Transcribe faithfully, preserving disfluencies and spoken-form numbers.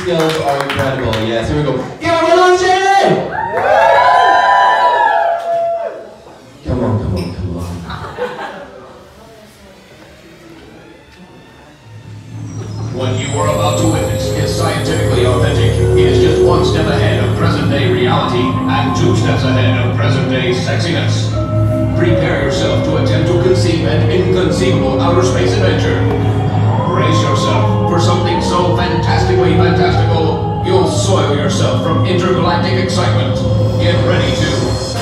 skills are incredible. Yes, here we go. Give him a lunge! Come on, come on, come on. What you are about to witness is scientifically authentic. He is just one step ahead of present-day reality and two steps ahead of present-day sexiness. Prepare yourself to attempt to conceive an inconceivable outer space adventure. Brace yourself for something so fantastically fantastical, you'll soil yourself from intergalactic excitement. Get ready to